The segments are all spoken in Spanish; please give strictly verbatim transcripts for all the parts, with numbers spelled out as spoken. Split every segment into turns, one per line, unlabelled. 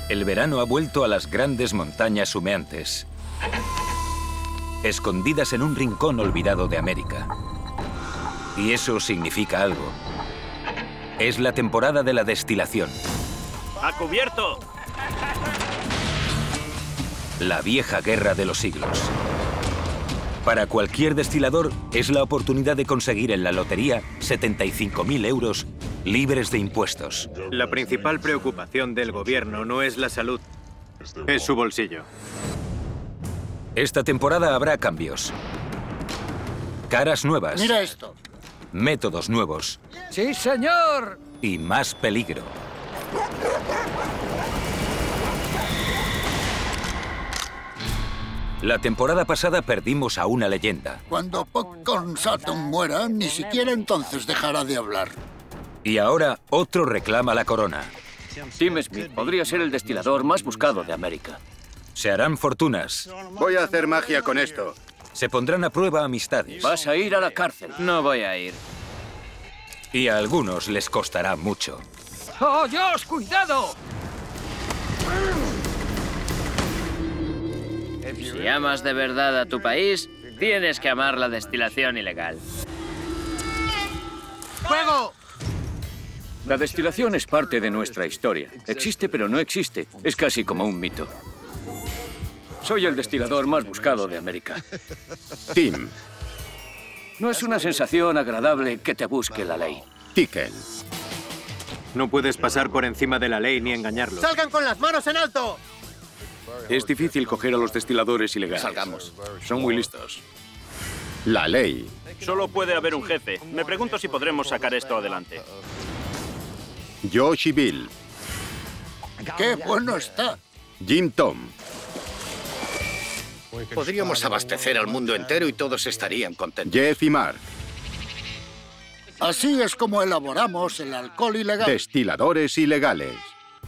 El verano ha vuelto a las grandes montañas humeantes, escondidas en un rincón olvidado de América. Y eso significa algo. Es la temporada de la destilación.
¡A cubierto!
La vieja guerra de los siglos. Para cualquier destilador es la oportunidad de conseguir en la lotería setenta y cinco mil euros libres de impuestos.
La principal preocupación del gobierno no es la salud, es su bolsillo.
Esta temporada habrá cambios. Caras nuevas.
Mira esto.
Métodos nuevos.
¡Sí, señor!
Y más peligro. La temporada pasada perdimos a una leyenda.
Cuando Popcorn Sutton muera, ni siquiera entonces dejará de hablar.
Y ahora otro reclama la corona.
Tim Smith podría ser el destilador más buscado de América.
Se harán fortunas.
Voy a hacer magia con esto.
Se pondrán a prueba amistades.
Vas a ir a la cárcel.
No voy a ir.
Y a algunos les costará mucho.
¡Oh, Dios, cuidado!
Si amas de verdad a tu país, tienes que amar la destilación ilegal.
¡Fuego!
La destilación es parte de nuestra historia. Existe, pero no existe. Es casi como un mito. Soy el destilador más buscado de América.
Tim.
No es una sensación agradable que te busque la ley.
Tickle.
No puedes pasar por encima de la ley ni engañarlos.
¡Salgan con las manos en alto!
Es difícil coger a los destiladores ilegales.
Salgamos.
Son muy listos.
La ley.
Solo puede haber un jefe. Me pregunto si podremos sacar esto adelante.
Josh y Bill.
¡Qué bueno está!
Jim Tom.
Podríamos abastecer al mundo entero y todos estarían contentos.
Jeff y Mark.
Así es como elaboramos el alcohol ilegal.
Destiladores ilegales.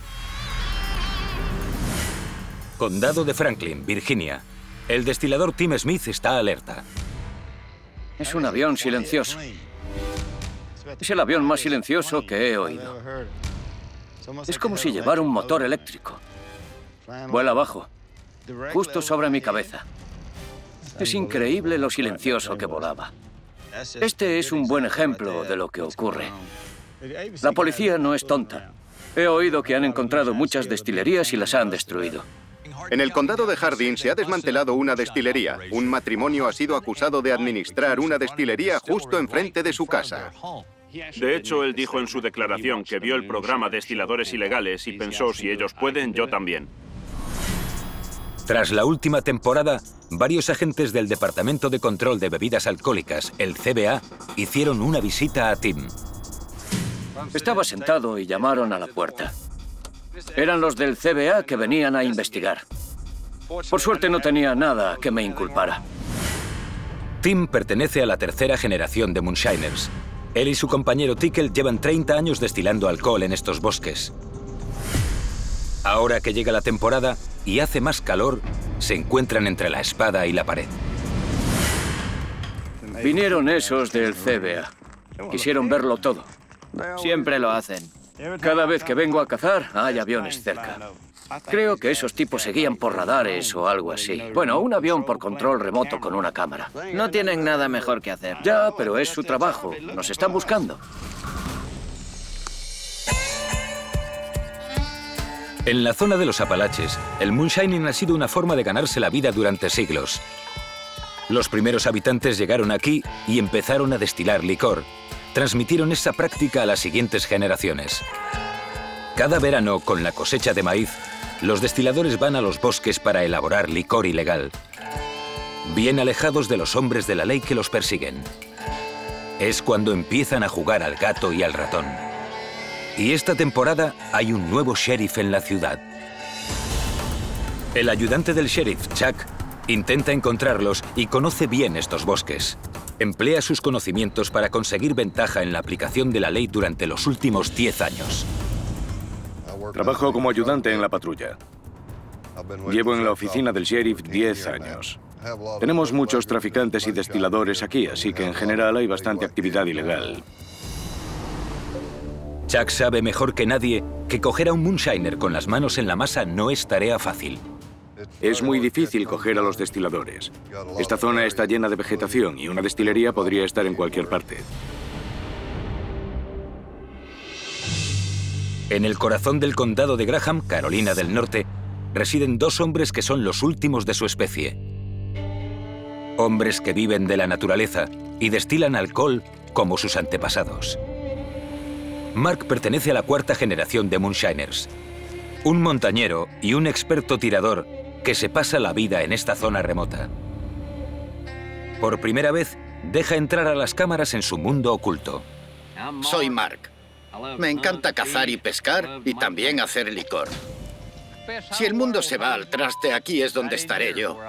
Condado de Franklin, Virginia. El destilador Tim Smith está alerta.
Es un avión silencioso. Es el avión más silencioso que he oído. Es como si llevara un motor eléctrico. Vuela abajo, justo sobre mi cabeza. Es increíble lo silencioso que volaba. Este es un buen ejemplo de lo que ocurre. La policía no es tonta. He oído que han encontrado muchas destilerías y las han destruido.
En el condado de Hardin se ha desmantelado una destilería. Un matrimonio ha sido acusado de administrar una destilería justo enfrente de su casa.
De hecho, él dijo en su declaración que vio el programa Destiladores Ilegales y pensó, si ellos pueden, yo también.
Tras la última temporada, varios agentes del Departamento de Control de Bebidas Alcohólicas, el C B A, hicieron una visita a Tim.
Estaba sentado y llamaron a la puerta. Eran los del C B A que venían a investigar. Por suerte no tenía nada que me inculpara.
Tim pertenece a la tercera generación de moonshiners. Él y su compañero Tickle llevan treinta años destilando alcohol en estos bosques. Ahora que llega la temporada y hace más calor, se encuentran entre la espada y la pared.
Vinieron esos del C B A. Quisieron verlo todo.
Siempre lo hacen.
Cada vez que vengo a cazar, hay aviones cerca. Creo que esos tipos seguían por radares o algo así. Bueno, un avión por control remoto con una cámara.
No tienen nada mejor que hacer.
Ya, pero es su trabajo. Nos están buscando.
En la zona de los Apalaches, el moonshining ha sido una forma de ganarse la vida durante siglos. Los primeros habitantes llegaron aquí y empezaron a destilar licor. Transmitieron esa práctica a las siguientes generaciones. Cada verano, con la cosecha de maíz, los destiladores van a los bosques para elaborar licor ilegal, bien alejados de los hombres de la ley que los persiguen. Es cuando empiezan a jugar al gato y al ratón. Y esta temporada hay un nuevo sheriff en la ciudad. El ayudante del sheriff, Chuck, intenta encontrarlos y conoce bien estos bosques. Emplea sus conocimientos para conseguir ventaja en la aplicación de la ley durante los últimos diez años.
Trabajo como ayudante en la patrulla. Llevo en la oficina del sheriff diez años. Tenemos muchos traficantes y destiladores aquí, así que en general hay bastante actividad ilegal.
Chuck sabe mejor que nadie que coger a un moonshiner con las manos en la masa no es tarea fácil.
Es muy difícil coger a los destiladores. Esta zona está llena de vegetación y una destilería podría estar en cualquier parte.
En el corazón del condado de Graham, Carolina del Norte, residen dos hombres que son los últimos de su especie. Hombres que viven de la naturaleza y destilan alcohol como sus antepasados. Mark pertenece a la cuarta generación de moonshiners. Un montañero y un experto tirador que se pasa la vida en esta zona remota. Por primera vez, deja entrar a las cámaras en su mundo oculto.
Soy Mark. Me encanta cazar y pescar y también hacer licor. Si el mundo se va al traste, aquí es donde estaré yo.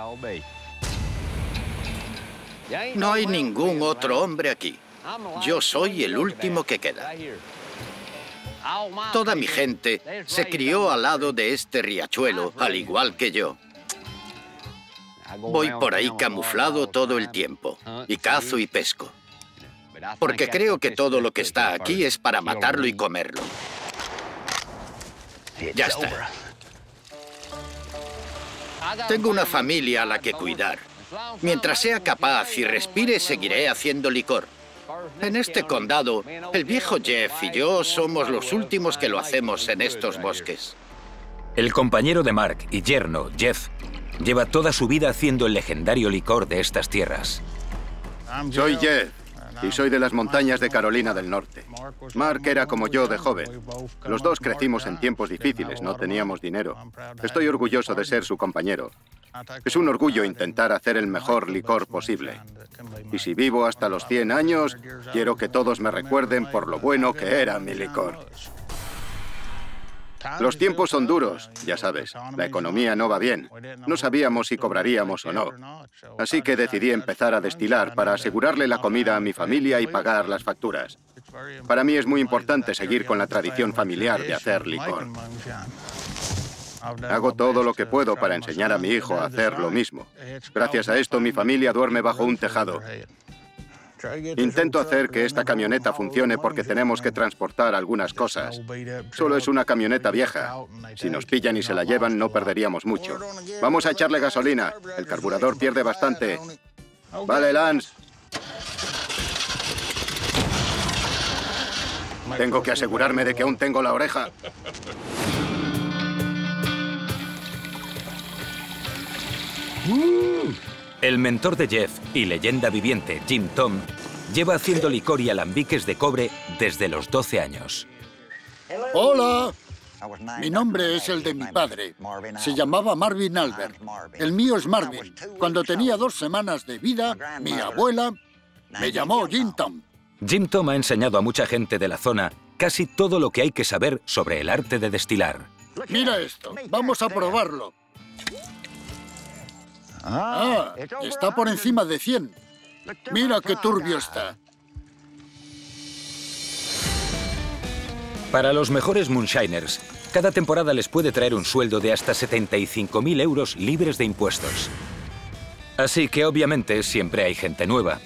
No hay ningún otro hombre aquí. Yo soy el último que queda. Toda mi gente se crió al lado de este riachuelo, al igual que yo. Voy por ahí camuflado todo el tiempo, y cazo y pesco. Porque creo que todo lo que está aquí es para matarlo y comerlo. Ya está. Tengo una familia a la que cuidar. Mientras sea capaz y respire, seguiré haciendo licor. En este condado, el viejo Jeff y yo somos los últimos que lo hacemos en estos bosques.
El compañero de Mark y yerno, Jeff, lleva toda su vida haciendo el legendario licor de estas tierras.
Soy Jeff y soy de las montañas de Carolina del Norte. Mark era como yo de joven. Los dos crecimos en tiempos difíciles, no teníamos dinero. Estoy orgulloso de ser su compañero. Es un orgullo intentar hacer el mejor licor posible. Y si vivo hasta los cien años, quiero que todos me recuerden por lo bueno que era mi licor. Los tiempos son duros, ya sabes. La economía no va bien. No sabíamos si cobraríamos o no. Así que decidí empezar a destilar para asegurarle la comida a mi familia y pagar las facturas. Para mí es muy importante seguir con la tradición familiar de hacer licor. Hago todo lo que puedo para enseñar a mi hijo a hacer lo mismo. Gracias a esto, mi familia duerme bajo un tejado. Intento hacer que esta camioneta funcione porque tenemos que transportar algunas cosas. Solo es una camioneta vieja. Si nos pillan y se la llevan, no perderíamos mucho. Vamos a echarle gasolina. El carburador pierde bastante. Vale, Lance. Tengo que asegurarme de que aún tengo la oreja.
El mentor de Jeff y leyenda viviente, Jim Tom, lleva haciendo licor y alambiques de cobre desde los doce años.
¡Hola! Mi nombre es el de mi padre. Se llamaba Marvin Albert. El mío es Marvin. Cuando tenía dos semanas de vida, mi abuela me llamó Jim Tom.
Jim Tom ha enseñado a mucha gente de la zona casi todo lo que hay que saber sobre el arte de destilar.
Mira esto. Vamos a probarlo. Ah, está por encima de cien. Mira qué turbio está.
Para los mejores moonshiners, cada temporada les puede traer un sueldo de hasta setenta y cinco mil euros libres de impuestos. Así que, obviamente, siempre hay gente nueva.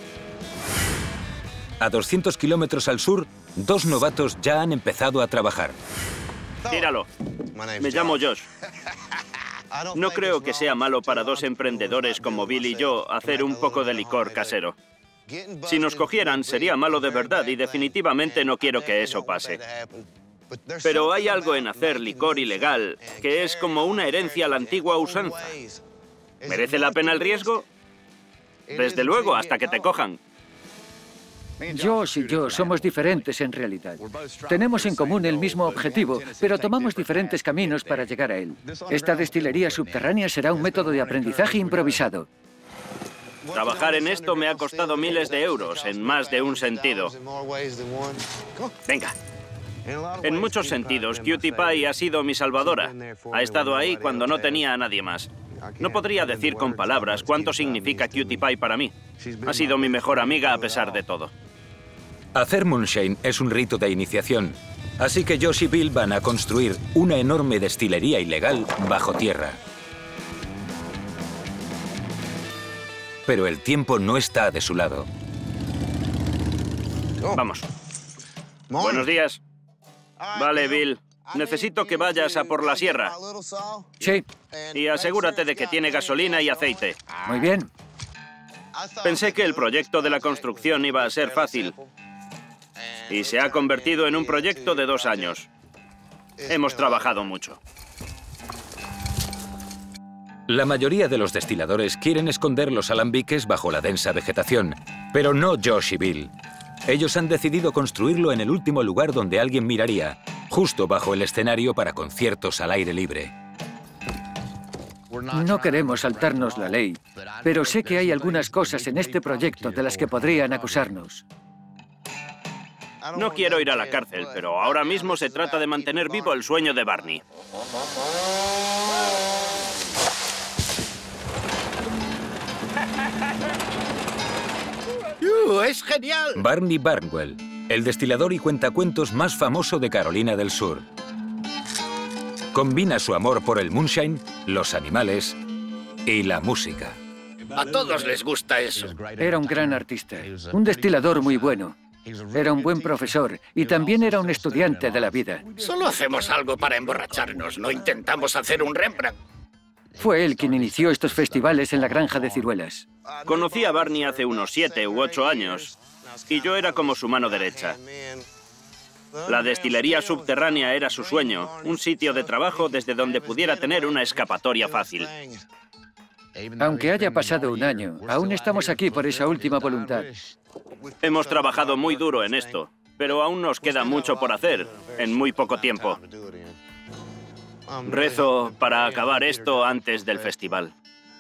A doscientos kilómetros al sur, dos novatos ya han empezado a trabajar.
Tíralo. Me llamo Josh. No creo que sea malo para dos emprendedores como Bill y yo hacer un poco de licor casero. Si nos cogieran, sería malo de verdad y definitivamente no quiero que eso pase. Pero hay algo en hacer licor ilegal que es como una herencia a la antigua usanza. ¿Merece la pena el riesgo? Desde luego, hasta que te cojan.
Josh y yo somos diferentes en realidad. Tenemos en común el mismo objetivo, pero tomamos diferentes caminos para llegar a él. Esta destilería subterránea será un método de aprendizaje improvisado.
Trabajar en esto me ha costado miles de euros, en más de un sentido. Venga. En muchos sentidos, Cutie Pie ha sido mi salvadora. Ha estado ahí cuando no tenía a nadie más. No podría decir con palabras cuánto significa Cutie Pie para mí. Ha sido mi mejor amiga a pesar de todo.
Hacer moonshine es un rito de iniciación, así que Josh y Bill van a construir una enorme destilería ilegal bajo tierra. Pero el tiempo no está de su lado.
Vamos. Buenos días. Vale, Bill. Necesito que vayas a por la sierra.
Sí.
Y asegúrate de que tiene gasolina y aceite.
Muy bien.
Pensé que el proyecto de la construcción iba a ser fácil. Y se ha convertido en un proyecto de dos años. Hemos trabajado mucho.
La mayoría de los destiladores quieren esconder los alambiques bajo la densa vegetación, pero no Josh y Bill. Ellos han decidido construirlo en el último lugar donde alguien miraría, justo bajo el escenario para conciertos al aire libre.
No queremos saltarnos la ley, pero sé que hay algunas cosas en este proyecto de las que podrían acusarnos.
No quiero ir a la cárcel, pero ahora mismo se trata de mantener vivo el sueño de Barney.
¡Uh, es genial!
Barney Barnwell, el destilador y cuentacuentos más famoso de Carolina del Sur. Combina su amor por el moonshine, los animales y la música.
A todos les gusta eso.
Era un gran artista, un destilador muy bueno. Era un buen profesor y también era un estudiante de la vida.
Solo hacemos algo para emborracharnos, no intentamos hacer un Rembrandt.
Fue él quien inició estos festivales en la granja de ciruelas.
Conocí a Barney hace unos siete u ocho años y yo era como su mano derecha. La destilería subterránea era su sueño, un sitio de trabajo desde donde pudiera tener una escapatoria fácil.
Aunque haya pasado un año, aún estamos aquí por esa última voluntad.
Hemos trabajado muy duro en esto, pero aún nos queda mucho por hacer en muy poco tiempo. Rezo para acabar esto antes del festival.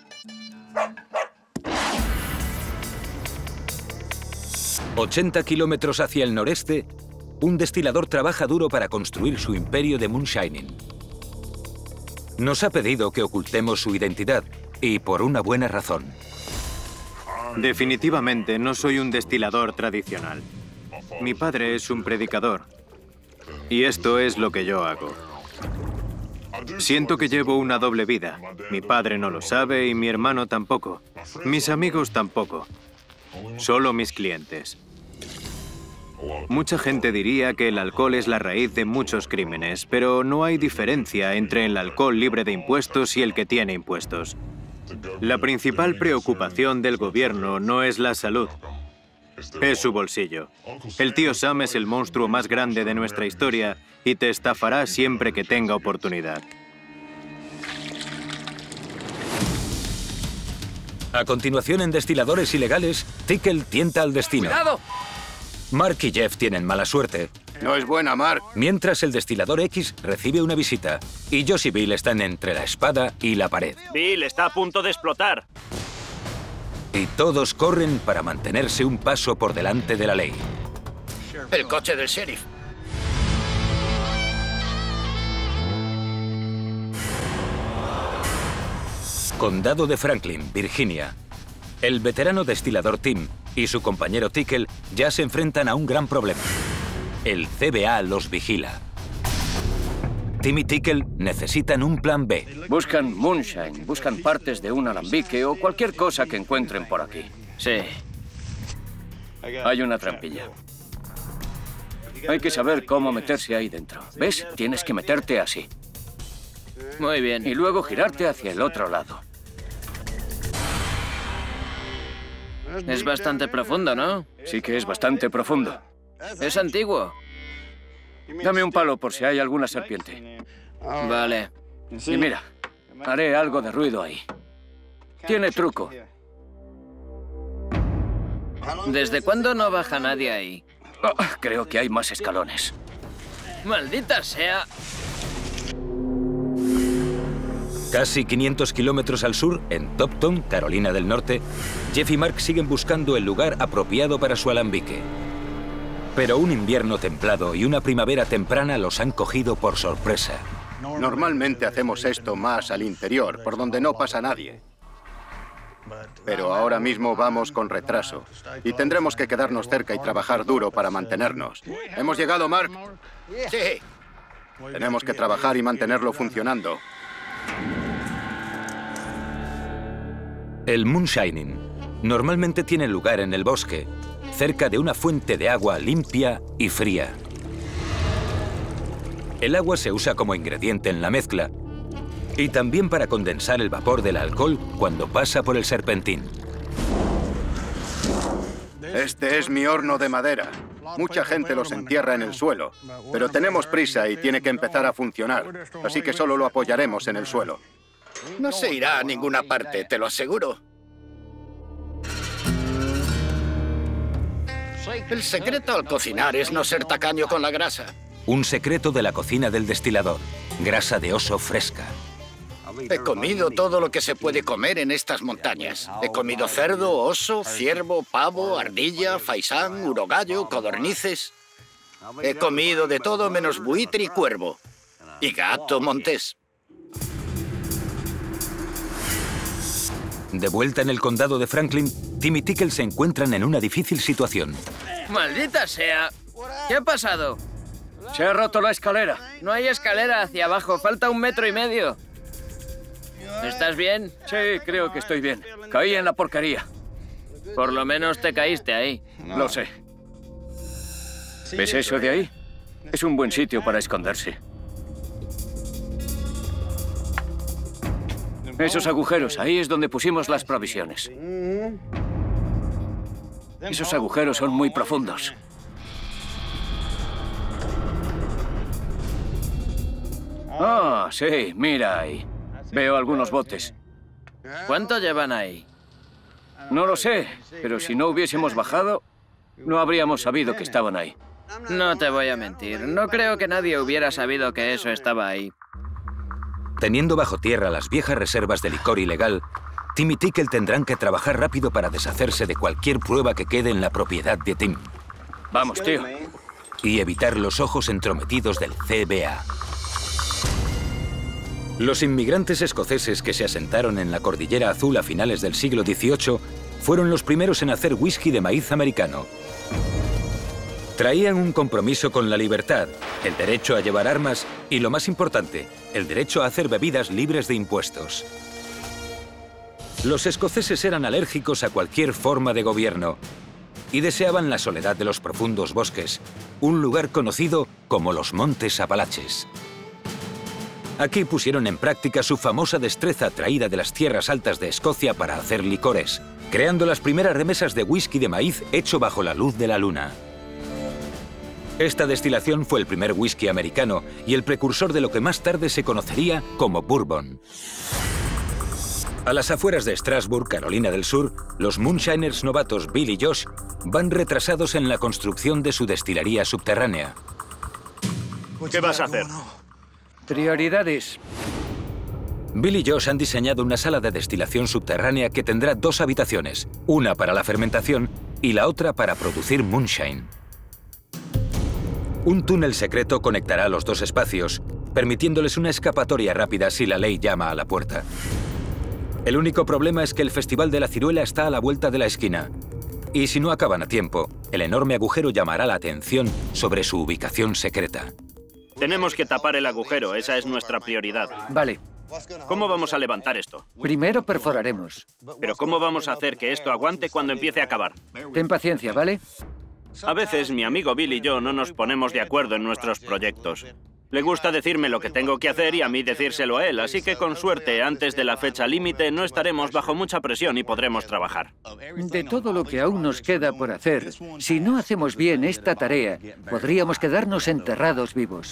ochenta kilómetros hacia el noreste, un destilador trabaja duro para construir su imperio de moonshining. Nos ha pedido que ocultemos su identidad, y por una buena razón.
Definitivamente no soy un destilador tradicional. Mi padre es un predicador. Y esto es lo que yo hago. Siento que llevo una doble vida. Mi padre no lo sabe y mi hermano tampoco. Mis amigos tampoco. Solo mis clientes. Mucha gente diría que el alcohol es la raíz de muchos crímenes, pero no hay diferencia entre el alcohol libre de impuestos y el que tiene impuestos. La principal preocupación del gobierno no es la salud, es su bolsillo. El tío Sam es el monstruo más grande de nuestra historia y te estafará siempre que tenga oportunidad.
A continuación, en Destiladores Ilegales, Tickle tienta al destino.
¡Cuidado!
Mark y Jeff tienen mala suerte.
No es buena, Mark.
Mientras el Destilador X recibe una visita y Josh y Bill están entre la espada y la pared.
Bill está a punto de explotar.
Y todos corren para mantenerse un paso por delante de la ley.
El coche del sheriff.
Condado de Franklin, Virginia. El veterano destilador Tim y su compañero Tickle ya se enfrentan a un gran problema. El C B A los vigila. Tim y Tickle necesitan un plan B.
Buscan moonshine, buscan partes de un alambique o cualquier cosa que encuentren por aquí.
Sí.
Hay una trampilla. Hay que saber cómo meterse ahí dentro. ¿Ves? Tienes que meterte así.
Muy bien.
Y luego girarte hacia el otro lado.
Es bastante profundo, ¿no?
Sí que es bastante profundo.
Es antiguo.
Dame un palo por si hay alguna serpiente.
Vale.
Y mira, haré algo de ruido ahí. Tiene truco.
¿Desde cuándo no baja nadie ahí?
Oh, creo que hay más escalones.
¡Maldita sea!
Casi quinientos kilómetros al sur, en Topton, Carolina del Norte, Jeff y Mark siguen buscando el lugar apropiado para su alambique. Pero un invierno templado y una primavera temprana los han cogido por sorpresa.
Normalmente hacemos esto más al interior, por donde no pasa nadie. Pero ahora mismo vamos con retraso y tendremos que quedarnos cerca y trabajar duro para mantenernos. ¿Hemos llegado, Mark?
Sí.
Tenemos que trabajar y mantenerlo funcionando.
El moonshining normalmente tiene lugar en el bosque, cerca de una fuente de agua limpia y fría. El agua se usa como ingrediente en la mezcla y también para condensar el vapor del alcohol cuando pasa por el serpentín.
Este es mi horno de madera. Mucha gente los entierra en el suelo, pero tenemos prisa y tiene que empezar a funcionar, así que solo lo apoyaremos en el suelo.
No se irá a ninguna parte, te lo aseguro. El secreto al cocinar es no ser tacaño con la grasa.
Un secreto de la cocina del destilador. Grasa de oso fresca.
He comido todo lo que se puede comer en estas montañas. He comido cerdo, oso, ciervo, pavo, ardilla, faisán, urogallo, codornices. He comido de todo menos buitre y cuervo. Y gato montés.
De vuelta en el condado de Franklin, Tim y Tickle se encuentran en una difícil situación.
¡Maldita sea! ¿Qué ha pasado?
Se ha roto la escalera.
No hay escalera hacia abajo, falta un metro y medio. ¿Estás bien?
Sí, creo que estoy bien. Caí en la porquería.
Por lo menos te caíste ahí.
Lo sé. ¿Ves eso de ahí? Es un buen sitio para esconderse. Esos agujeros, ahí es donde pusimos las provisiones. Esos agujeros son muy profundos. Ah, sí, mira ahí. Veo algunos botes.
¿Cuánto llevan ahí?
No lo sé, pero si no hubiésemos bajado, no habríamos sabido que estaban ahí.
No te voy a mentir. No creo que nadie hubiera sabido que eso estaba ahí.
Teniendo bajo tierra las viejas reservas de licor ilegal, Tim y Tickle tendrán que trabajar rápido para deshacerse de cualquier prueba que quede en la propiedad de Tim.
Vamos, tío.
Y evitar los ojos entrometidos del C B A. Los inmigrantes escoceses que se asentaron en la Cordillera Azul a finales del siglo dieciocho fueron los primeros en hacer whisky de maíz americano. Traían un compromiso con la libertad, el derecho a llevar armas y, lo más importante, el derecho a hacer bebidas libres de impuestos. Los escoceses eran alérgicos a cualquier forma de gobierno y deseaban la soledad de los profundos bosques, un lugar conocido como los Montes Apalaches. Aquí pusieron en práctica su famosa destreza traída de las tierras altas de Escocia para hacer licores, creando las primeras remesas de whisky de maíz hecho bajo la luz de la luna. Esta destilación fue el primer whisky americano y el precursor de lo que más tarde se conocería como bourbon. A las afueras de Strasburg, Carolina del Sur, los moonshiners novatos Bill y Josh van retrasados en la construcción de su destilería subterránea.
¿Qué vas a hacer?
Prioridades.
Bill y Josh han diseñado una sala de destilación subterránea que tendrá dos habitaciones, una para la fermentación y la otra para producir moonshine. Un túnel secreto conectará los dos espacios, permitiéndoles una escapatoria rápida si la ley llama a la puerta. El único problema es que el Festival de la Ciruela está a la vuelta de la esquina. Y si no acaban a tiempo, el enorme agujero llamará la atención sobre su ubicación secreta.
Tenemos que tapar el agujero, esa es nuestra prioridad.
Vale.
¿Cómo vamos a levantar esto?
Primero perforaremos.
Pero ¿cómo vamos a hacer que esto aguante cuando empiece a cavar?
Ten paciencia, ¿vale?
A veces mi amigo Bill y yo no nos ponemos de acuerdo en nuestros proyectos. Le gusta decirme lo que tengo que hacer y a mí decírselo a él, así que con suerte, antes de la fecha límite, no estaremos bajo mucha presión y podremos trabajar.
De todo lo que aún nos queda por hacer, si no hacemos bien esta tarea, podríamos quedarnos enterrados vivos.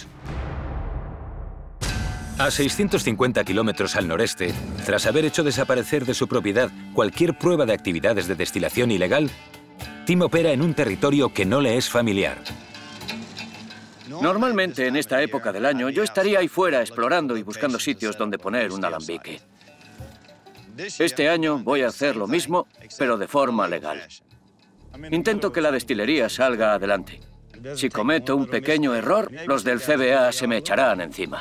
A seiscientos cincuenta kilómetros al noreste, tras haber hecho desaparecer de su propiedad cualquier prueba de actividades de destilación ilegal, Tim opera en un territorio que no le es familiar.
Normalmente en esta época del año yo estaría ahí fuera explorando y buscando sitios donde poner un alambique. Este año voy a hacer lo mismo, pero de forma legal. Intento que la destilería salga adelante. Si cometo un pequeño error, los del C B A se me echarán encima.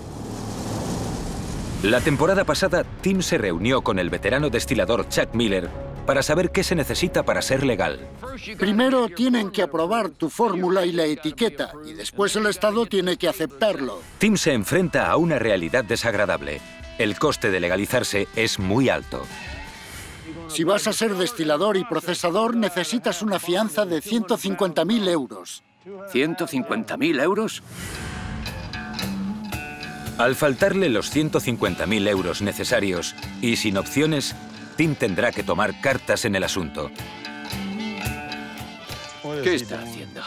La temporada pasada, Tim se reunió con el veterano destilador Chuck Miller para saber qué se necesita para ser legal.
Primero tienen que aprobar tu fórmula y la etiqueta, y después el Estado tiene que aceptarlo.
Tim se enfrenta a una realidad desagradable. El coste de legalizarse es muy alto.
Si vas a ser destilador y procesador, necesitas una fianza de ciento cincuenta mil euros.
¿ciento cincuenta mil euros?
Al faltarle los ciento cincuenta mil euros necesarios y sin opciones, Tim tendrá que tomar cartas en el asunto.
¿Qué está haciendo?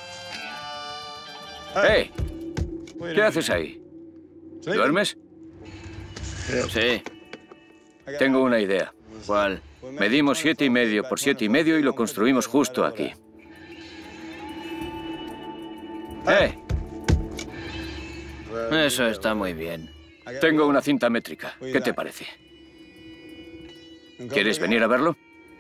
¡Hey! ¿Qué haces ahí? ¿Duermes?
Sí.
Tengo una idea.
¿Cuál?
Medimos siete y medio por siete y medio y lo construimos justo aquí. ¡Eh!
Eso está muy bien.
Tengo una cinta métrica. ¿Qué te parece? ¿Quieres venir a verlo?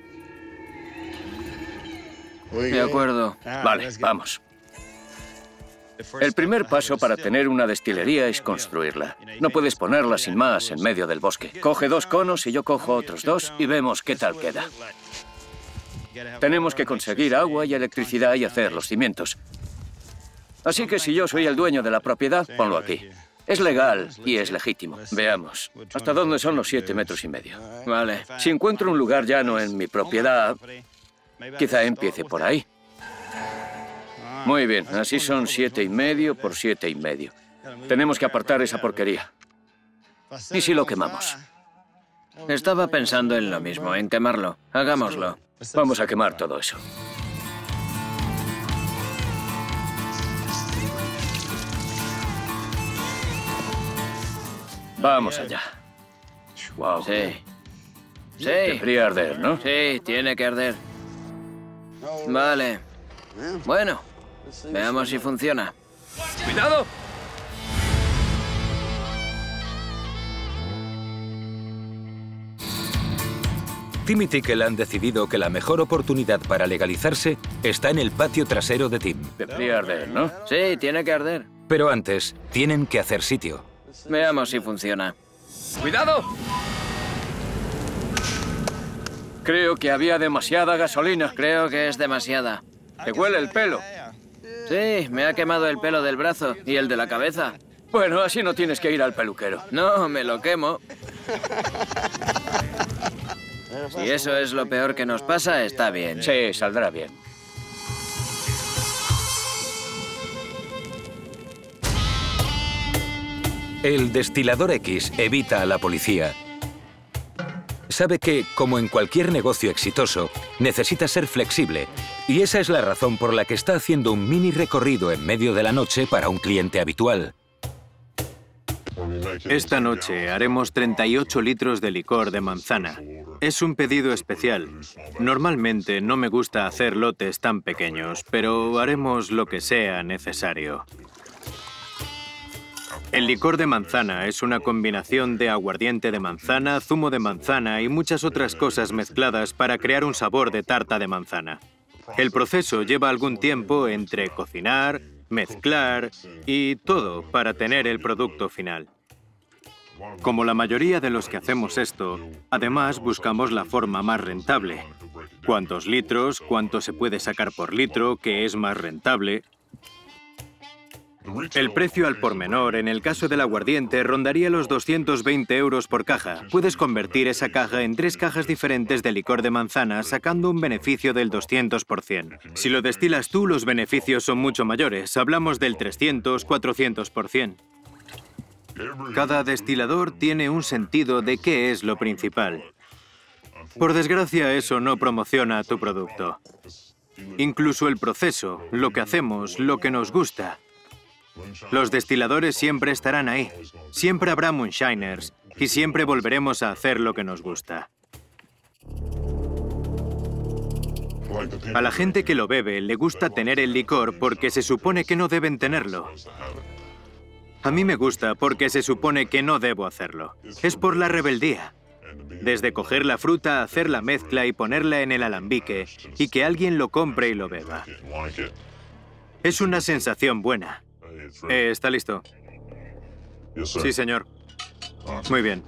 De acuerdo.
Vale, vamos. El primer paso para tener una destilería es construirla. No puedes ponerla sin más en medio del bosque. Coge dos conos y yo cojo otros dos y vemos qué tal queda. Tenemos que conseguir agua y electricidad y hacer los cimientos. Así que si yo soy el dueño de la propiedad, ponlo aquí. Es legal y es legítimo. Veamos. ¿Hasta dónde son los siete metros y medio?
Vale.
Si encuentro un lugar llano en mi propiedad, quizá empiece por ahí. Muy bien, así son siete y medio por siete y medio. Tenemos que apartar esa porquería. ¿Y si lo quemamos?
Estaba pensando en lo mismo, en quemarlo. Hagámoslo.
Vamos a quemar todo eso. Vamos allá. Wow.
Sí. Sí.
Debería arder, ¿no?
Sí, tiene que arder. Vale. Bueno, veamos si funciona.
¡Cuidado!
Tim y Tickle han decidido que la mejor oportunidad para legalizarse está en el patio trasero de Tim.
Debería arder, ¿no?
Sí, tiene que arder.
Pero antes, tienen que hacer sitio.
Veamos si funciona.
¡Cuidado! Creo que había demasiada gasolina.
Creo que es demasiada.
¿Te huele el pelo?
Sí, me ha quemado el pelo del brazo y el de la cabeza.
Bueno, así no tienes que ir al peluquero.
No, me lo quemo. Si eso es lo peor que nos pasa, está bien.
Sí, saldrá bien.
El destilador X evita a la policía. Sabe que, como en cualquier negocio exitoso, necesita ser flexible, y esa es la razón por la que está haciendo un mini recorrido en medio de la noche para un cliente habitual.
Esta noche haremos treinta y ocho litros de licor de manzana. Es un pedido especial. Normalmente no me gusta hacer lotes tan pequeños, pero haremos lo que sea necesario. El licor de manzana es una combinación de aguardiente de manzana, zumo de manzana y muchas otras cosas mezcladas para crear un sabor de tarta de manzana. El proceso lleva algún tiempo entre cocinar, mezclar y todo para tener el producto final. Como la mayoría de los que hacemos esto, además buscamos la forma más rentable. ¿Cuántos litros? ¿Cuánto se puede sacar por litro? ¿Qué es más rentable? El precio al por menor, en el caso del aguardiente, rondaría los doscientos veinte euros por caja. Puedes convertir esa caja en tres cajas diferentes de licor de manzana, sacando un beneficio del doscientos por ciento. Si lo destilas tú, los beneficios son mucho mayores. Hablamos del trescientos, cuatrocientos por ciento. Cada destilador tiene un sentido de qué es lo principal. Por desgracia, eso no promociona tu producto. Incluso el proceso, lo que hacemos, lo que nos gusta. Los destiladores siempre estarán ahí. Siempre habrá moonshiners y siempre volveremos a hacer lo que nos gusta. A la gente que lo bebe le gusta tener el licor porque se supone que no deben tenerlo. A mí me gusta porque se supone que no debo hacerlo. Es por la rebeldía. Desde coger la fruta, hacer la mezcla y ponerla en el alambique y que alguien lo compre y lo beba. Es una sensación buena. Eh, ¿Está listo? Sí, señor. Muy bien.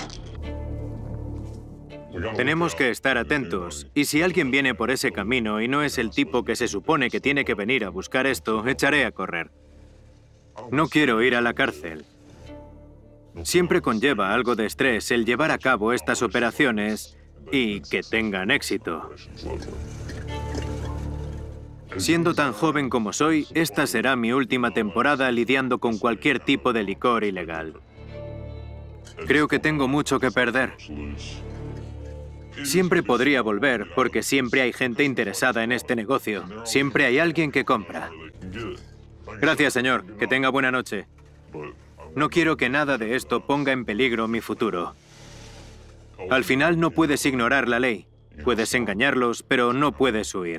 Tenemos que estar atentos, y si alguien viene por ese camino y no es el tipo que se supone que tiene que venir a buscar esto, echaré a correr. No quiero ir a la cárcel. Siempre conlleva algo de estrés el llevar a cabo estas operaciones y que tengan éxito. Siendo tan joven como soy, esta será mi última temporada lidiando con cualquier tipo de licor ilegal. Creo que tengo mucho que perder. Siempre podría volver, porque siempre hay gente interesada en este negocio. Siempre hay alguien que compra. Gracias, señor. Que tenga buena noche. No quiero que nada de esto ponga en peligro mi futuro. Al final no puedes ignorar la ley. Puedes engañarlos, pero no puedes huir.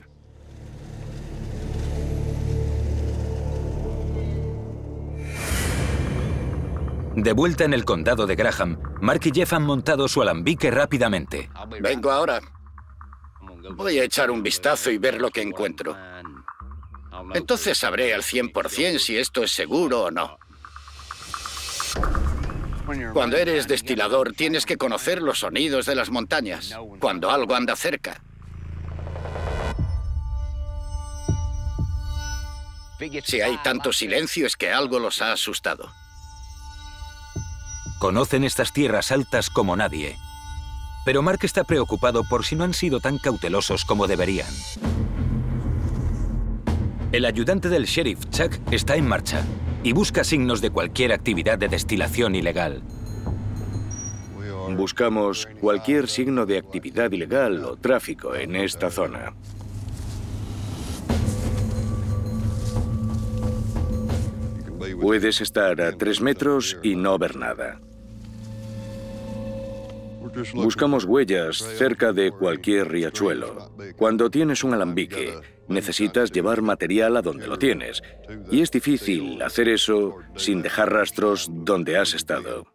De vuelta en el condado de Graham, Mark y Jeff han montado su alambique rápidamente.
Vengo ahora. Voy a echar un vistazo y ver lo que encuentro. Entonces sabré al cien por cien si esto es seguro o no. Cuando eres destilador, tienes que conocer los sonidos de las montañas, cuando algo anda cerca. Si hay tanto silencio, es que algo los ha asustado.
Conocen estas tierras altas como nadie. Pero Mark está preocupado por si no han sido tan cautelosos como deberían. El ayudante del sheriff, Chuck, está en marcha y busca signos de cualquier actividad de destilación ilegal.
Buscamos cualquier signo de actividad ilegal o tráfico en esta zona. Puedes estar a tres metros y no ver nada. Buscamos huellas cerca de cualquier riachuelo. Cuando tienes un alambique, necesitas llevar material a donde lo tienes. Y es difícil hacer eso sin dejar rastros donde has estado.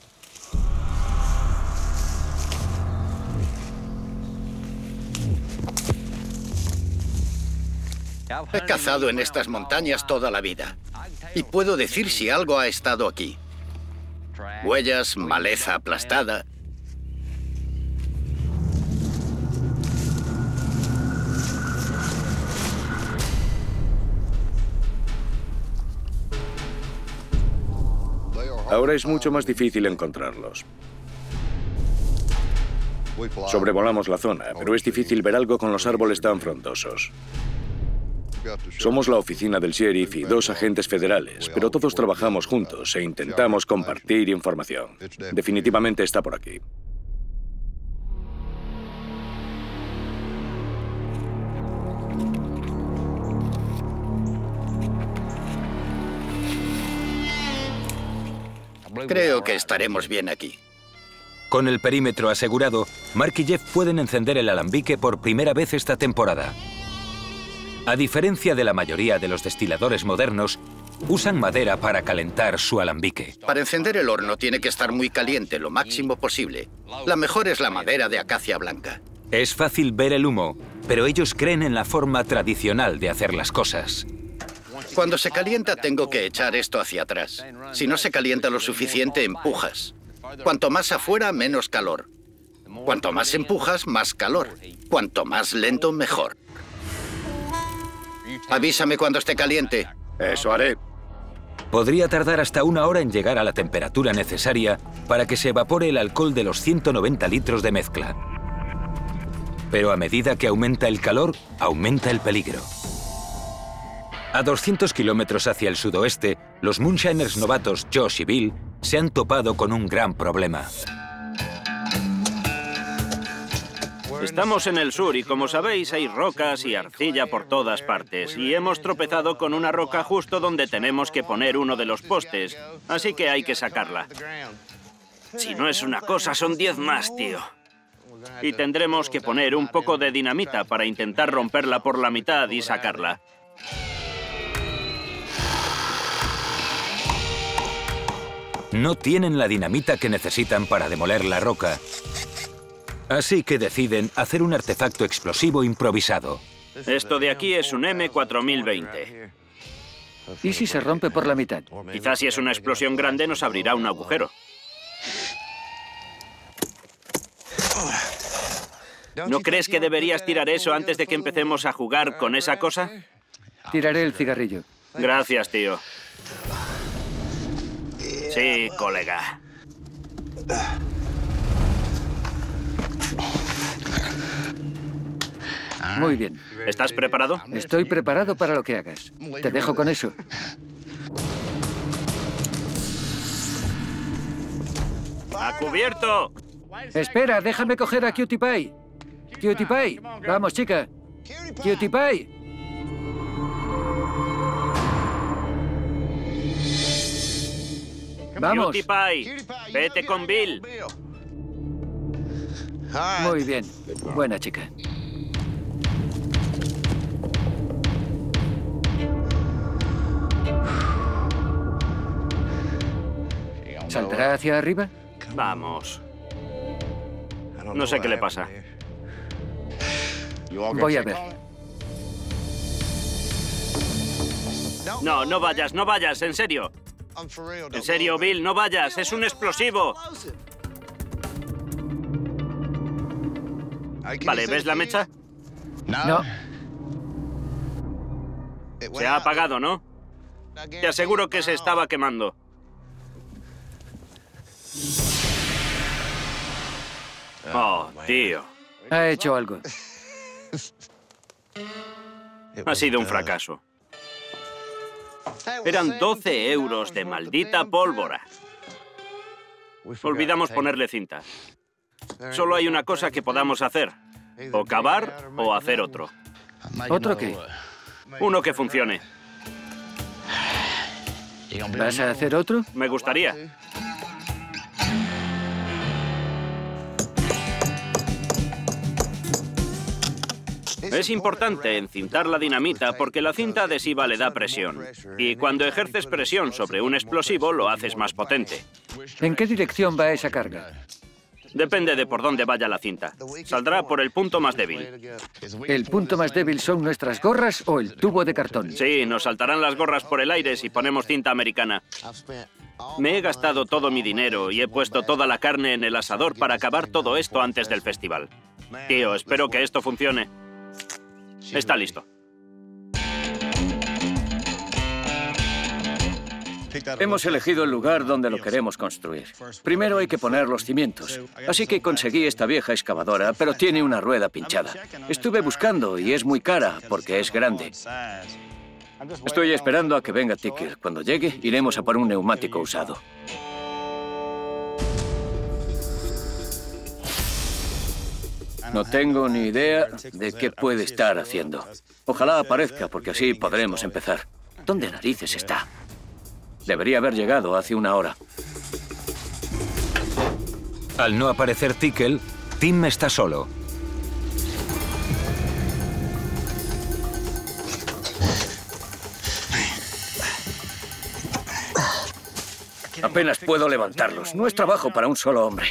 He cazado en estas montañas toda la vida. Y puedo decir si algo ha estado aquí. Huellas, maleza aplastada.
Ahora es mucho más difícil encontrarlos. Sobrevolamos la zona, pero es difícil ver algo con los árboles tan frondosos. Somos la oficina del sheriff y dos agentes federales, pero todos trabajamos juntos e intentamos compartir información. Definitivamente está por aquí.
Creo que estaremos bien aquí.
Con el perímetro asegurado, Mark y Jeff pueden encender el alambique por primera vez esta temporada. A diferencia de la mayoría de los destiladores modernos, usan madera para calentar su alambique.
Para encender el horno tiene que estar muy caliente, lo máximo posible. La mejor es la madera de acacia blanca.
Es fácil ver el humo, pero ellos creen en la forma tradicional de hacer las cosas.
Cuando se calienta tengo que echar esto hacia atrás. Si no se calienta lo suficiente, empujas. Cuanto más afuera, menos calor. Cuanto más empujas, más calor. Cuanto más lento, mejor. Avísame cuando esté caliente.
Eso haré.
Podría tardar hasta una hora en llegar a la temperatura necesaria para que se evapore el alcohol de los ciento noventa litros de mezcla. Pero a medida que aumenta el calor, aumenta el peligro. A doscientos kilómetros hacia el sudoeste, los moonshiners novatos Josh y Bill se han topado con un gran problema.
Estamos en el sur y, como sabéis, hay rocas y arcilla por todas partes. Y hemos tropezado con una roca justo donde tenemos que poner uno de los postes. Así que hay que sacarla. Si no es una cosa, son diez más, tío. Y tendremos que poner un poco de dinamita para intentar romperla por la mitad y sacarla.
No tienen la dinamita que necesitan para demoler la roca. Así que deciden hacer un artefacto explosivo improvisado.
Esto de aquí es un M cuatro mil veinte.
¿Y si se rompe por la mitad?
Quizás si es una explosión grande nos abrirá un agujero. ¿No crees que deberías tirar eso antes de que empecemos a jugar con esa cosa?
Tiraré el cigarrillo.
Gracias, tío. Sí, colega.
Muy bien.
¿Estás preparado?
Estoy preparado para lo que hagas. Te dejo con eso.
¡A cubierto!
Espera, déjame coger a Cutie Pie. Cutie Pie, vamos, chica. Cutie Pie. Vamos.
Cutie Pie, vete con Bill.
Muy bien. Buena chica. ¿Saltará hacia arriba?
Vamos. No sé qué le pasa.
Voy a ver.
No, no vayas, no vayas, en serio. En serio, Bill, no vayas, es un explosivo. Vale, ¿ves la mecha?
No.
Se ha apagado, ¿no? Te aseguro que se estaba quemando. Oh, tío.
Ha hecho algo.
Ha sido un fracaso. Eran doce euros de maldita pólvora. Olvidamos ponerle cinta. Solo hay una cosa que podamos hacer. O cavar o hacer otro.
¿Otro qué?
Uno que funcione.
¿Vas a hacer otro?
Me gustaría. Es importante encintar la dinamita porque la cinta adhesiva le da presión. Y cuando ejerces presión sobre un explosivo, lo haces más potente.
¿En qué dirección va esa carga?
Depende de por dónde vaya la cinta. Saldrá por el punto más débil.
¿El punto más débil son nuestras gorras o el tubo de cartón?
Sí, nos saltarán las gorras por el aire si ponemos cinta americana. Me he gastado todo mi dinero y he puesto toda la carne en el asador para acabar todo esto antes del festival. Tío, espero que esto funcione. Está listo.
Hemos elegido el lugar donde lo queremos construir. Primero hay que poner los cimientos. Así que conseguí esta vieja excavadora, pero tiene una rueda pinchada. Estuve buscando y es muy cara porque es grande. Estoy esperando a que venga Ticker. Cuando llegue, iremos a por un neumático usado. No tengo ni idea de qué puede estar haciendo. Ojalá aparezca, porque así podremos empezar. ¿Dónde narices está? Debería haber llegado hace una hora.
Al no aparecer Tickle, Tim está solo.
Apenas puedo levantarlos. No es trabajo para un solo hombre.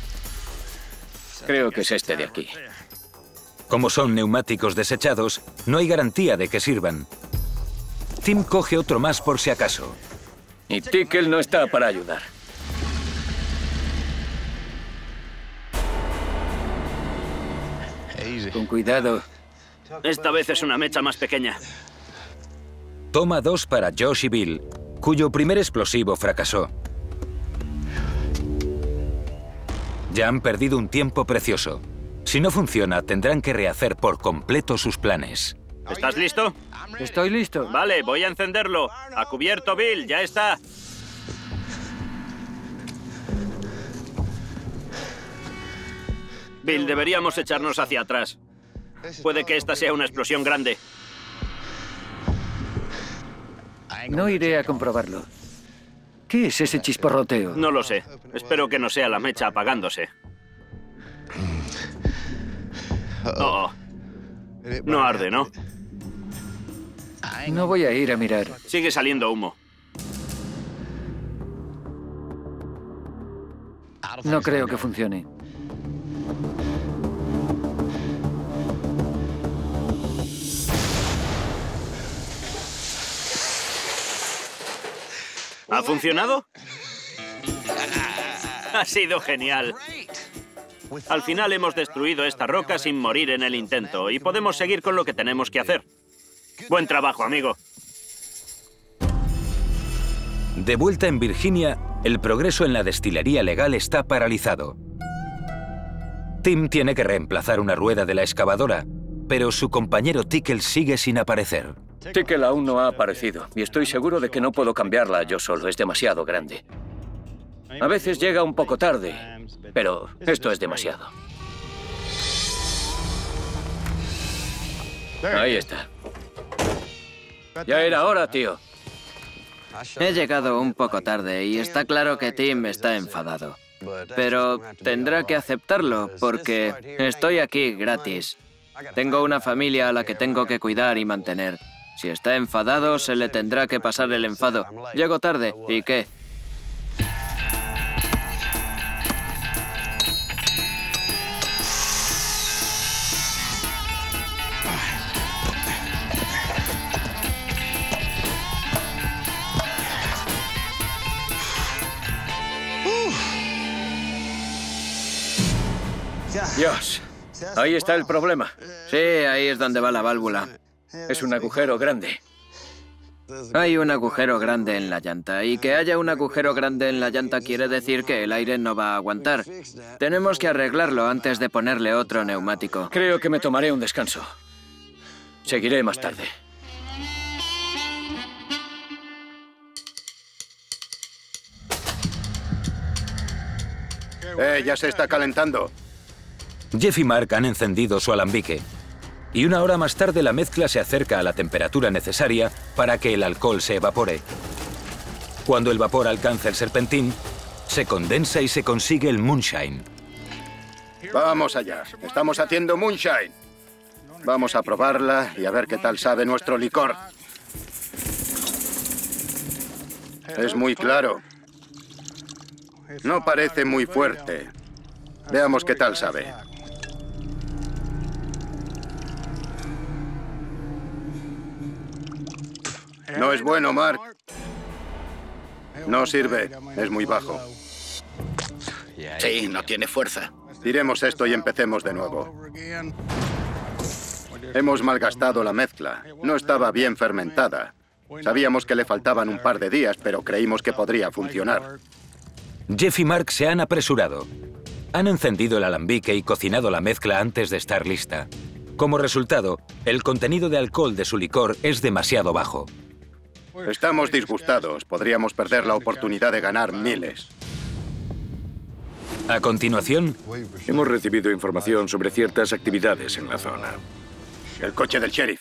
Creo que es este de aquí.
Como son neumáticos desechados, no hay garantía de que sirvan. Tim coge otro más por si acaso.
Y Tickle no está para ayudar.
Con cuidado.
Esta vez es una mecha más pequeña.
Toma dos para Josh y Bill, cuyo primer explosivo fracasó. Ya han perdido un tiempo precioso. Si no funciona, tendrán que rehacer por completo sus planes.
¿Estás listo?
Estoy listo.
Vale, voy a encenderlo. A cubierto, Bill, ya está. Bill, deberíamos echarnos hacia atrás. Puede que esta sea una explosión grande.
No iré a comprobarlo. ¿Qué es ese chisporroteo?
No lo sé. Espero que no sea la mecha apagándose. Oh, no arde, ¿no?
No voy a ir a mirar.
Sigue saliendo humo.
No creo que funcione.
¿Ha funcionado? Ha sido genial. Al final hemos destruido esta roca sin morir en el intento y podemos seguir con lo que tenemos que hacer. Buen trabajo, amigo.
De vuelta en Virginia, el progreso en la destilería legal está paralizado. Tim tiene que reemplazar una rueda de la excavadora, pero su compañero Tickle sigue sin aparecer.
Tickle aún no ha aparecido y estoy seguro de que no puedo cambiarla yo solo, es demasiado grande. A veces llega un poco tarde, pero esto es demasiado. Ahí está. Ya era hora, tío.
He llegado un poco tarde y está claro que Tim está enfadado. Pero tendrá que aceptarlo porque estoy aquí gratis. Tengo una familia a la que tengo que cuidar y mantener. Si está enfadado, se le tendrá que pasar el enfado. Llego tarde, ¿y qué?
Dios, ahí está el problema.
Sí, ahí es donde va la válvula.
Es un agujero grande.
Hay un agujero grande en la llanta, y que haya un agujero grande en la llanta quiere decir que el aire no va a aguantar. Tenemos que arreglarlo antes de ponerle otro neumático.
Creo que me tomaré un descanso. Seguiré más tarde.
Eh, ya se está calentando.
Jeff y Mark han encendido su alambique. Y una hora más tarde la mezcla se acerca a la temperatura necesaria para que el alcohol se evapore. Cuando el vapor alcanza el serpentín, se condensa y se consigue el moonshine.
Vamos allá. Estamos haciendo moonshine. Vamos a probarla y a ver qué tal sabe nuestro licor. Es muy claro. No parece muy fuerte. Veamos qué tal sabe. No es bueno, Mark. No sirve. Es muy bajo.
Sí, no tiene fuerza.
Tiremos esto y empecemos de nuevo. Hemos malgastado la mezcla. No estaba bien fermentada. Sabíamos que le faltaban un par de días, pero creímos que podría funcionar.
Jeff y Mark se han apresurado. Han encendido el alambique y cocinado la mezcla antes de estar lista. Como resultado, el contenido de alcohol de su licor es demasiado bajo.
Estamos disgustados. Podríamos perder la oportunidad de ganar miles.
A continuación,
hemos recibido información sobre ciertas actividades en la zona.
El coche del sheriff.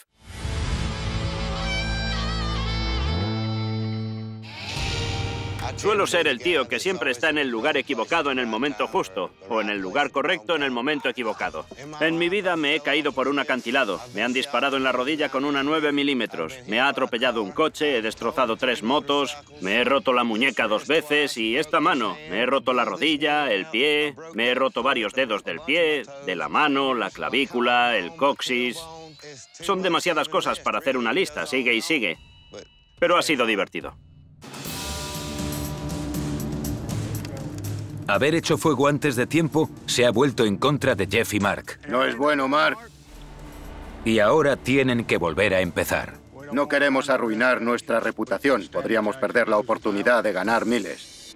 Suelo ser el tío que siempre está en el lugar equivocado en el momento justo, o en el lugar correcto en el momento equivocado. En mi vida me he caído por un acantilado, me han disparado en la rodilla con una nueve milímetros, me ha atropellado un coche, he destrozado tres motos, me he roto la muñeca dos veces y esta mano, me he roto la rodilla, el pie, me he roto varios dedos del pie, de la mano, la clavícula, el coxis. Son demasiadas cosas para hacer una lista, sigue y sigue. Pero ha sido divertido.
Haber hecho fuego antes de tiempo se ha vuelto en contra de Jeff y Mark.
No es bueno, Mark.
Y ahora tienen que volver a empezar.
No queremos arruinar nuestra reputación. Podríamos perder la oportunidad de ganar miles.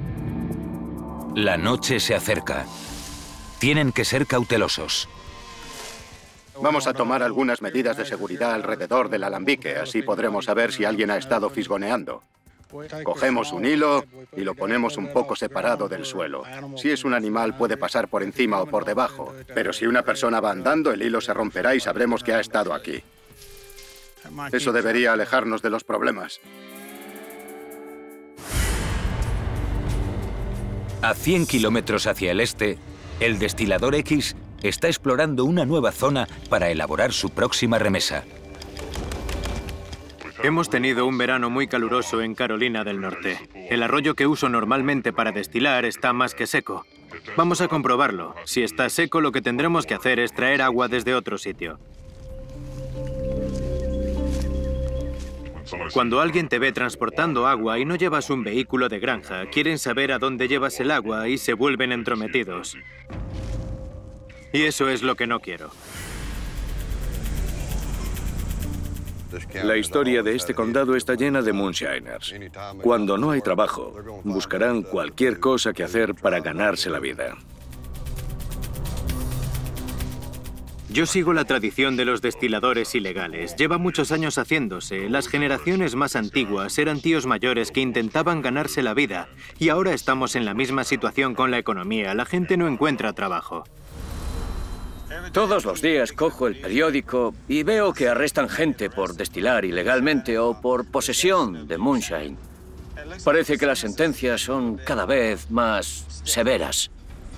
La noche se acerca. Tienen que ser cautelosos.
Vamos a tomar algunas medidas de seguridad alrededor del alambique. Así podremos saber si alguien ha estado fisgoneando. Cogemos un hilo y lo ponemos un poco separado del suelo. Si es un animal puede pasar por encima o por debajo, pero si una persona va andando el hilo se romperá y sabremos que ha estado aquí. Eso debería alejarnos de los problemas.
A cien kilómetros hacia el este, el destilador X está explorando una nueva zona para elaborar su próxima remesa.
Hemos tenido un verano muy caluroso en Carolina del Norte. El arroyo que uso normalmente para destilar está más que seco. Vamos a comprobarlo. Si está seco, lo que tendremos que hacer es traer agua desde otro sitio. Cuando alguien te ve transportando agua y no llevas un vehículo de granja, quieren saber a dónde llevas el agua y se vuelven entrometidos. Y eso es lo que no quiero.
La historia de este condado está llena de moonshiners. Cuando no hay trabajo, buscarán cualquier cosa que hacer para ganarse la vida.
Yo sigo la tradición de los destiladores ilegales. Lleva muchos años haciéndose. Las generaciones más antiguas eran tíos mayores que intentaban ganarse la vida. Y ahora estamos en la misma situación con la economía. La gente no encuentra trabajo.
Todos los días cojo el periódico y veo que arrestan gente por destilar ilegalmente o por posesión de moonshine. Parece que las sentencias son cada vez más severas.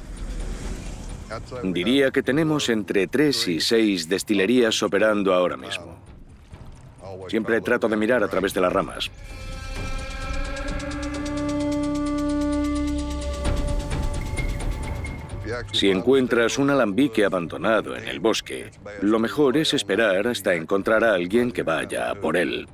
Diría que tenemos entre tres y seis destilerías operando ahora mismo. Siempre trato de mirar a través de las ramas. Si encuentras un alambique abandonado en el bosque, lo mejor es esperar hasta encontrar a alguien que vaya a por él.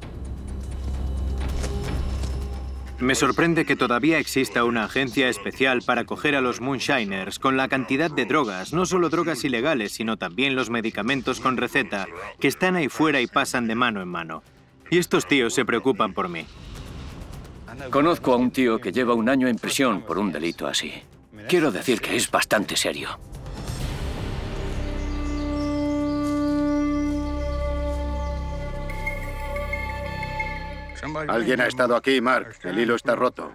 Me sorprende que todavía exista una agencia especial para coger a los moonshiners con la cantidad de drogas, no solo drogas ilegales, sino también los medicamentos con receta, que están ahí fuera y pasan de mano en mano. Y estos tíos se preocupan por mí.
Conozco a un tío que lleva un año en prisión por un delito así. Quiero decir que es bastante serio.
Alguien ha estado aquí, Mark. El hilo está roto.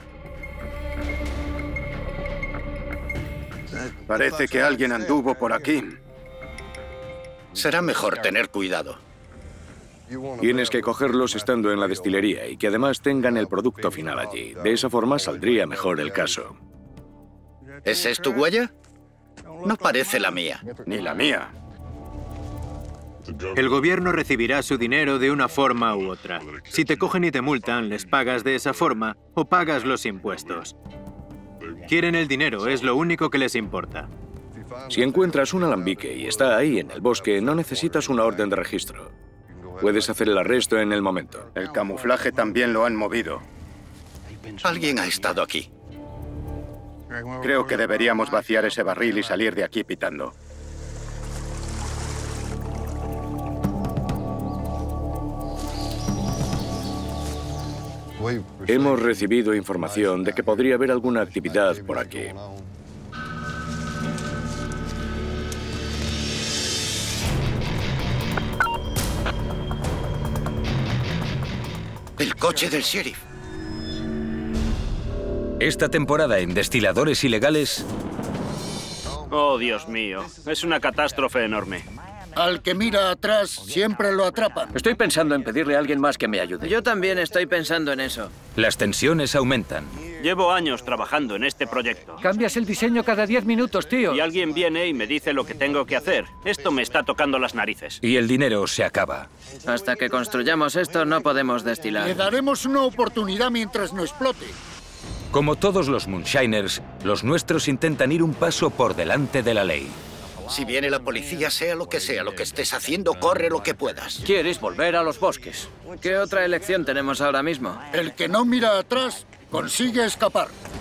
Parece que alguien anduvo por aquí.
Será mejor tener cuidado.
Tienes que cogerlos estando en la destilería y que además tengan el producto final allí. De esa forma saldría mejor el caso.
¿Esa es tu huella? No parece la mía.
Ni la mía.
El gobierno recibirá su dinero de una forma u otra. Si te cogen y te multan, les pagas de esa forma o pagas los impuestos. Quieren el dinero, es lo único que les importa.
Si encuentras un alambique y está ahí en el bosque, no necesitas una orden de registro. Puedes hacer el arresto en el momento.
El camuflaje también lo han movido.
Alguien ha estado aquí.
Creo que deberíamos vaciar ese barril y salir de aquí pitando.
Hemos recibido información de que podría haber alguna actividad por aquí.
El coche del sheriff.
Esta temporada en Destiladores Ilegales...
Oh, Dios mío. Es una catástrofe enorme.
Al que mira atrás siempre lo atrapan.
Estoy pensando en pedirle a alguien más que me ayude.
Yo también estoy pensando en eso.
Las tensiones aumentan.
Llevo años trabajando en este proyecto.
Cambias el diseño cada diez minutos, tío.
Y alguien viene y me dice lo que tengo que hacer. Esto me está tocando las narices.
Y el dinero se acaba.
Hasta que construyamos esto no podemos destilar.
Le daremos una oportunidad mientras no explote.
Como todos los moonshiners, los nuestros intentan ir un paso por delante de la ley.
Si viene la policía, sea lo que sea lo que estés haciendo, corre lo que puedas.
¿Quieres volver a los bosques?
¿Qué otra elección tenemos ahora mismo?
El que no mira atrás consigue escapar.